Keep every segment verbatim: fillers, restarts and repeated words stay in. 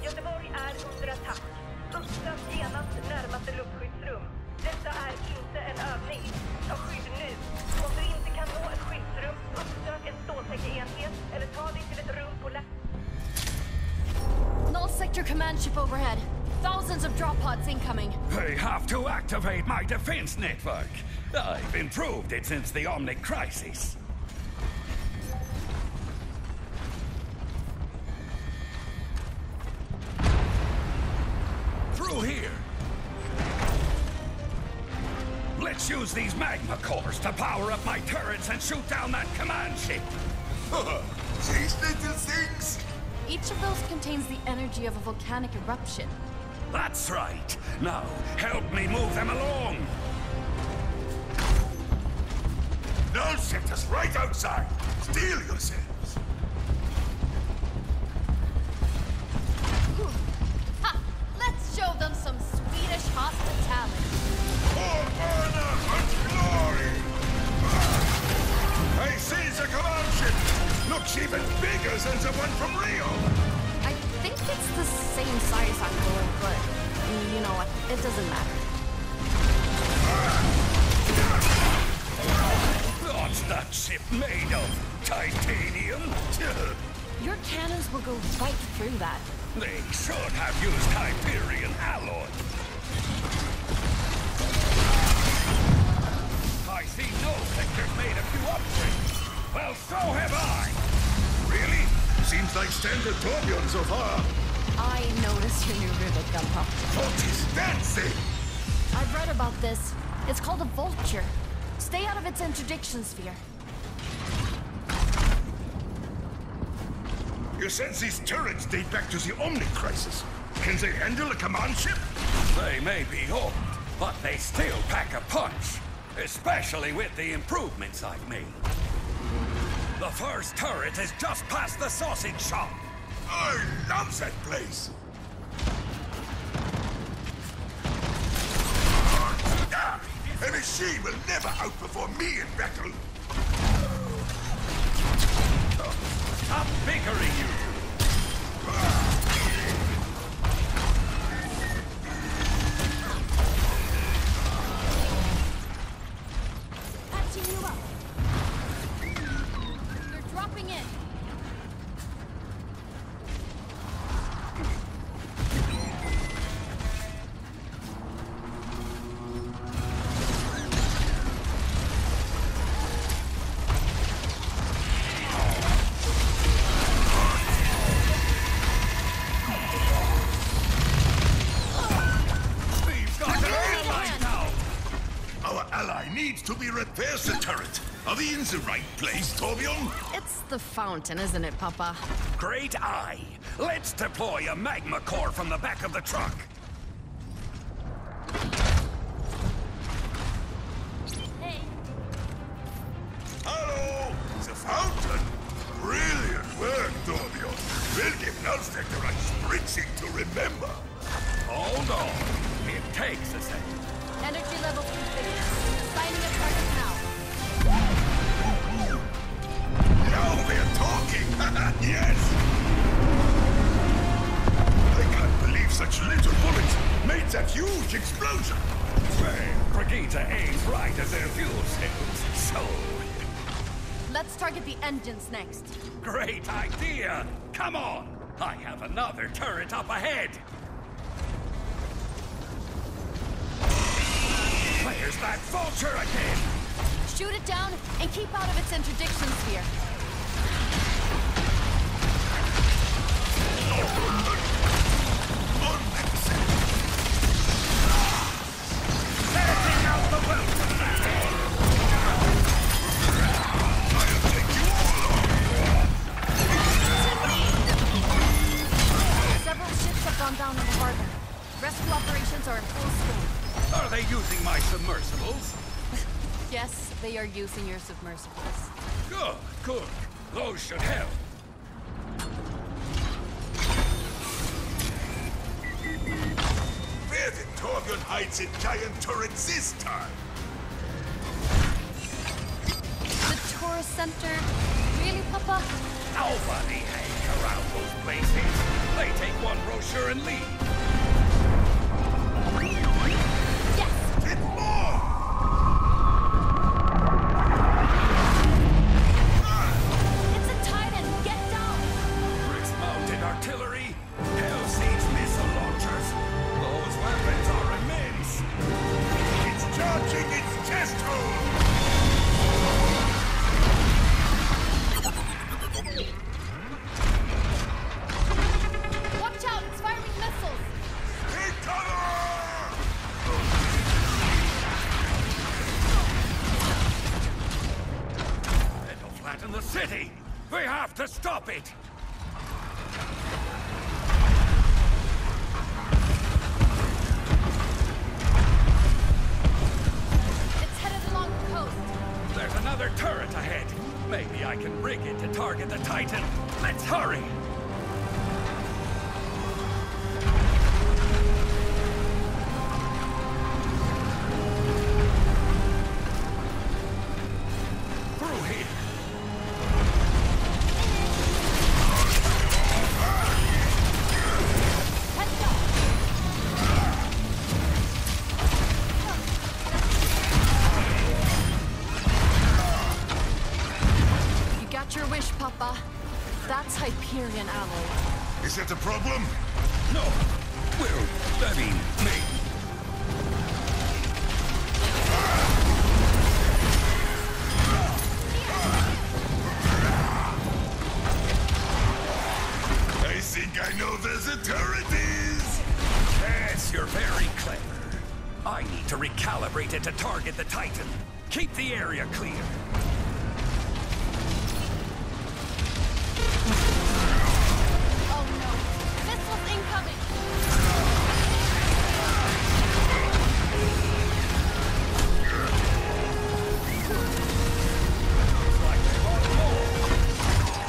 Göteborg är under attack. Uppsök genast närmaste luftskyddsrum. Detta är inte en övning. Ta skydd nu. Om du inte kan nå ett skyddsrum, uppsök en ståltäckeenhet eller ta dig till ett rum på lä... Null sector command ship overhead. Thousands of drop pods incoming. They have to activate my defense network. I've improved it since the Omnic crisis. Through here. Let's use these magma cores to power up my turrets and shoot down that command ship. These little things. Each of those contains the energy of a volcanic eruption. That's right. Now, help me move them along. Null sector's right outside. Steel yourselves. Ha! Let's show them some Swedish hospitality. For honor and glory! I see the command ship! Looks even bigger than the one from Rio! I think it's the same size on board, but you know what? It doesn't matter. What's that ship made of? Titanium? Your cannons will go right through that. They should have used Hyperion alloy. I see Null Sector's made a few upgrades. Well, so have I. Really? Seems like standard Torbjorn so far. I noticed your new rivet gun pop. What is that thing? I've read about this. It's called a vulture. Stay out of its interdiction sphere. You said these turrets date back to the Omnic crisis. Can they handle a command ship? They may be old, but they still pack a punch. Especially with the improvements I've made. The first turret is just past the sausage shop. I love that place. Ah, a machine will never outperform me in battle. Stop bickering, you two. Patching you up. They're dropping in. To be repaired the turret. Are we in the right place, Torbjorn? It's the fountain, isn't it, Papa? Great eye. Let's deploy a magma core from the back of the truck. Hey. Hello! The fountain? Brilliant work, Torbjorn. We'll give Null Sector a spritzing to remember. Hold on. It takes a second. Energy levels configured. Assigning a target now. Now we're talking! Yes! I can't believe such little bullets made that huge explosion! Well, Brigitte aims right at their fuel cells, so... Let's target the engines next. Great idea! Come on! I have another turret up ahead! There's that vulture again! Shoot it down and keep out of its interdiction sphere. Setting out the welcome! I'll take you all on! Several ships have gone down in the harbor. Rescue operations are in full swing. Are they using my submersibles? Yes, they are using your submersibles. Good, good. Those should help. Where did Torbjorn hide the giant turrets this time? The tourist center? Really, Papa? Nobody hangs around those places. They take one brochure and leave. Yes! Hit more! It's a Titan! Get down! Mounted artillery, Hell Siege missile launchers. Those weapons are immense. It's charging its chest hole! Watch out! It's firing missiles! Take cover! It'll flatten the city. We have to stop it. It's headed along the coast. There's another turret ahead. Maybe I can rig it to target the Titan. Let's hurry! Through here. Heads up! You got your wish, Papa. That's Hyperion alloy. Is it a problem? No. Well, I mean, maybe. I think I know where the turret is! Yes, you're very clever. I need to recalibrate it to target the Titan. Keep the area clear. Oh no! Missiles incoming! Like they want more.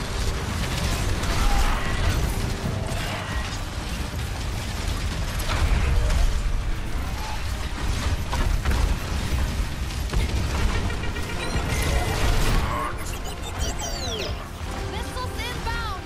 Missiles inbound!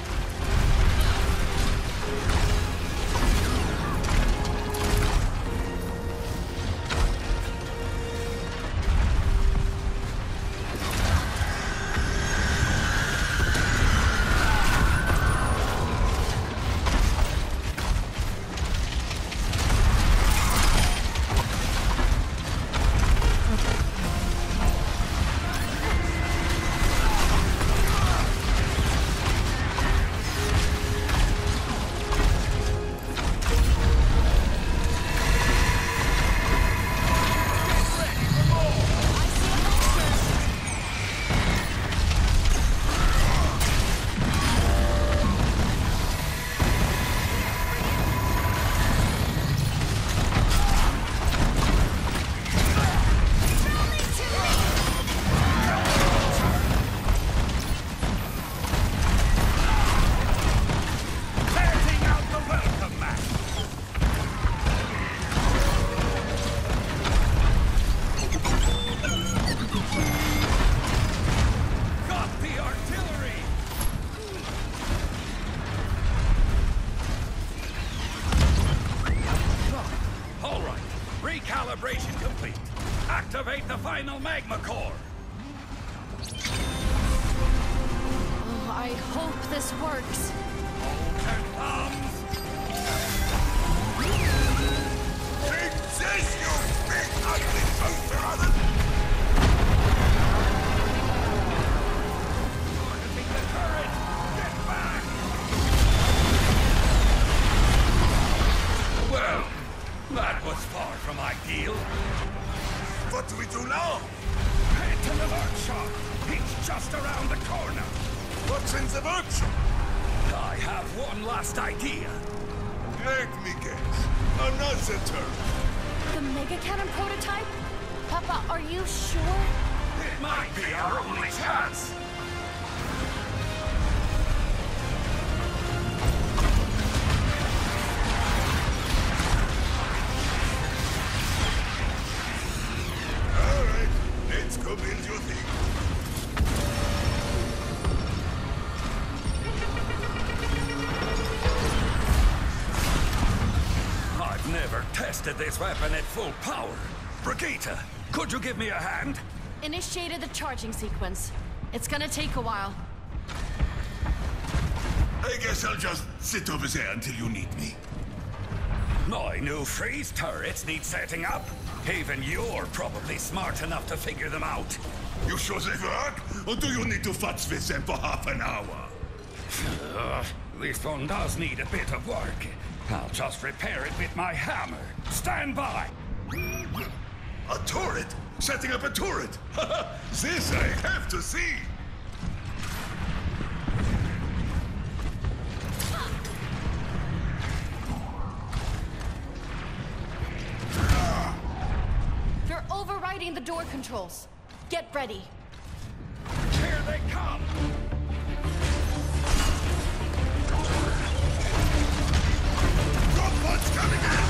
I see a monster! Setting out the welcome mat. Got the artillery. All right. Recalibration complete. Activate the final magma core. Oh, I hope this works. Hold your thumbs. Take this, you big ugly toaster oven! Targeting the turret. Get back. Well, that was far from ideal. What do we do now? Head to the workshop. It's just around the corner. What's in the workshop? I have one last idea. Let me guess. Another turret. The Mega Cannon prototype? Papa, are you sure? It might be our only chance. All right, let's go build your thing. tested this weapon at full power. Brigitte, could you give me a hand? Initiated the charging sequence. It's gonna take a while. I guess I'll just sit over there until you need me. My new freeze turrets need setting up. Even you're probably smart enough to figure them out. You sure they work? Or do you need to futz with them for half an hour? Uh, this one does need a bit of work. I'll just repair it with my hammer. Stand by! A turret? Setting up a turret? This I have to see! They're overriding the door controls. Get ready. Here they come! Robots coming in!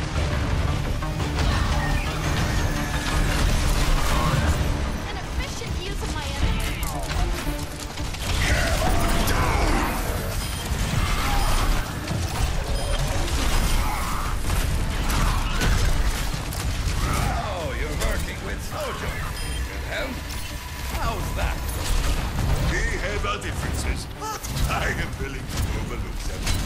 An efficient use of my energy. Oh, you're working with Sojo. Well, how's that? We have our differences, but I am willing to overlook them.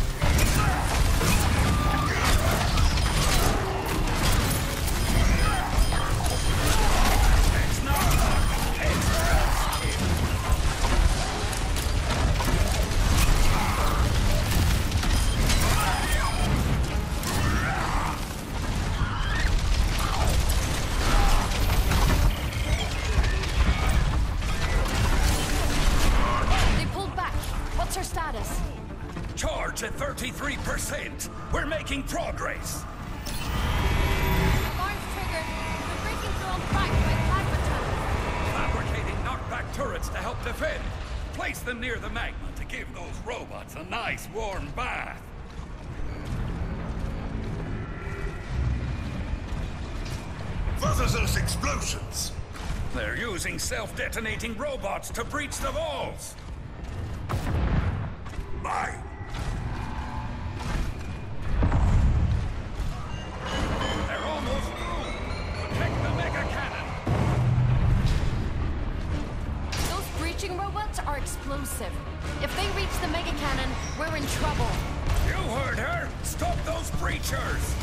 It's not luck. It's us. They pulled back. What's her status? Charge at thirty-three percent. We're making progress. Alarms triggered. They're breaking through on the right by the magma tunnel. Fabricating knockback turrets to help defend. Place them near the magma to give those robots a nice warm bath. What are those explosions? They're using self-detonating robots to breach the walls. Mine! They're almost through. Protect the mega cannon. Those breaching robots are explosive. If they reach the mega cannon, we're in trouble. You heard her. Stop those breachers.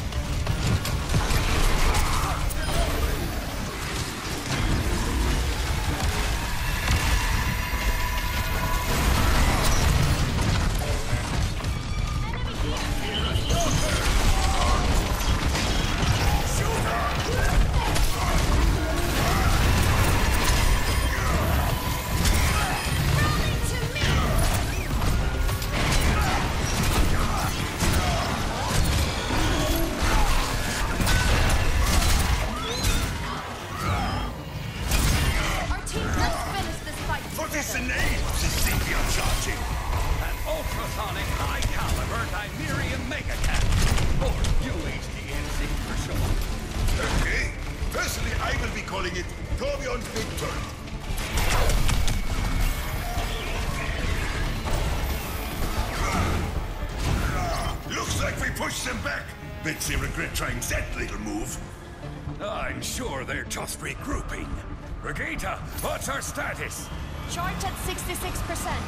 Our team must finish this fight What is the together. name of this thing you're charging? An ultrasonic high-caliber Dimerium mega cannon. Or U H D N C for short. Okay. Personally, I will be calling it Torbjorn's Big Turret. Looks like we pushed them back. Bet they regret trying that little move. I'm sure they're just regrouping. Brigitte, what's our status? Charge at sixty-six percent.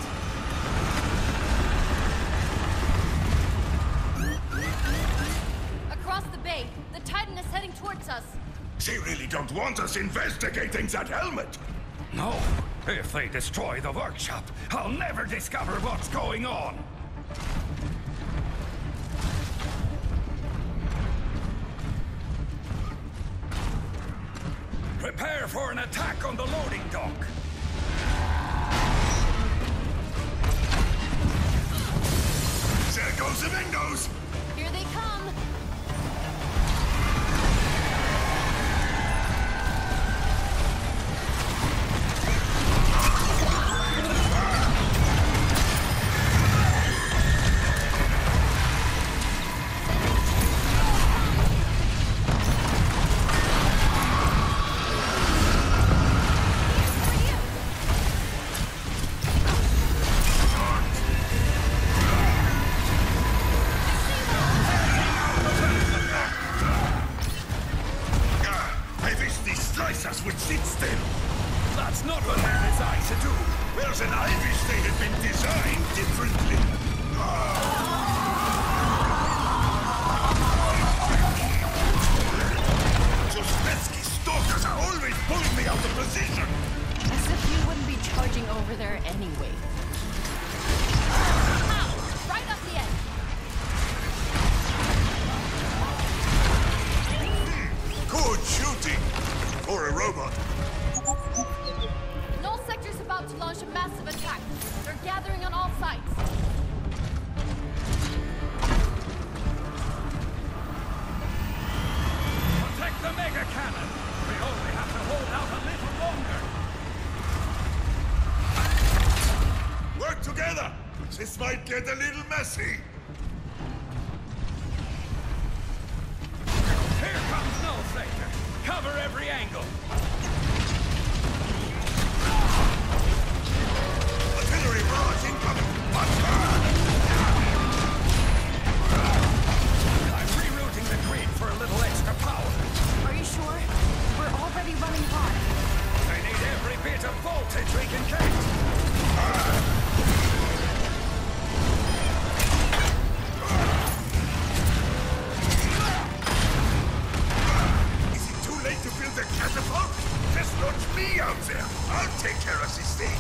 Across the bay, the Titan is heading towards us. They really don't want us investigating that helmet. No. If they destroy the workshop, I'll never discover what's going on. Prepare for an attack on the loading dock. There goes the windows. Here they come. This might get a little messy. Here comes Null Sector. Cover every angle. Artillery barrage incoming. Watch her! I'm rerouting the grid for a little extra power. Are you sure? We're already running hot. They need every bit of voltage we can get. Is it too late to build a catapult? Just launch me out there. I'll take care of this thing.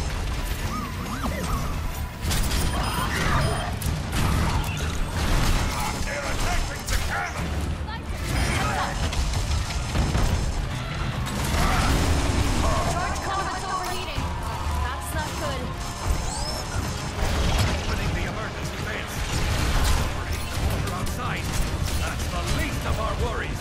They're attacking the cannon! Charge conduit's overheating. That's not good. Opening the emergency vents. Overheat the motor outside. That's the least of our worries.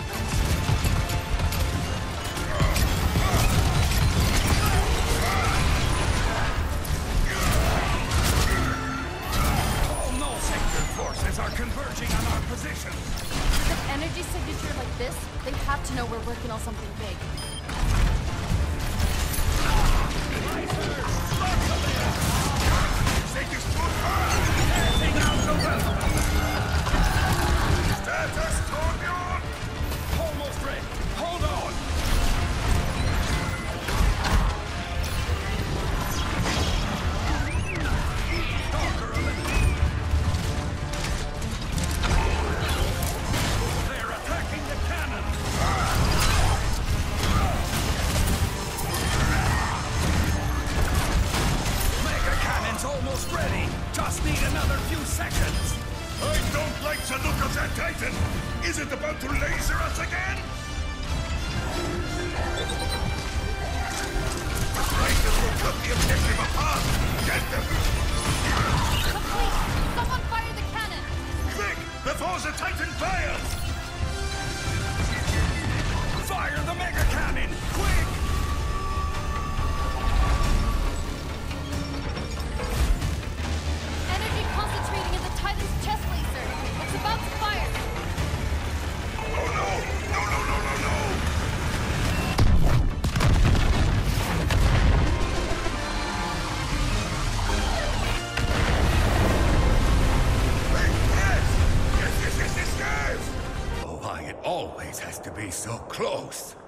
All Null Sector forces are converging on our position. With an energy signature like this, they have to know we're working on something big. Take us too far! Getting out the way. Status Torbjorn! Almost ready. Hold on. Stalker eliminated. They're attacking the cannon. Mega cannon's almost ready. Just need another few seconds. I don't like the look of that Titan! Is it about to laser us again? The Strikers will cut the objective apart! Get them! Complete! Someone fire the cannon! Quick! Before the Titan fires! Fire the mega cannon! Quick! Energy concentrating in the Titan's chest laser. It's about to fire. Oh no! No, no, no, no, no! Wait, yes! Yes, yes, yes, yes, yes! Oh, why it always has to be so close.